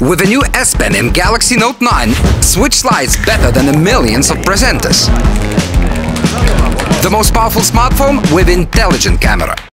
With the new S Pen in Galaxy Note 9, Switch slides better than the millions of presenters. The most powerful smartphone with intelligent camera.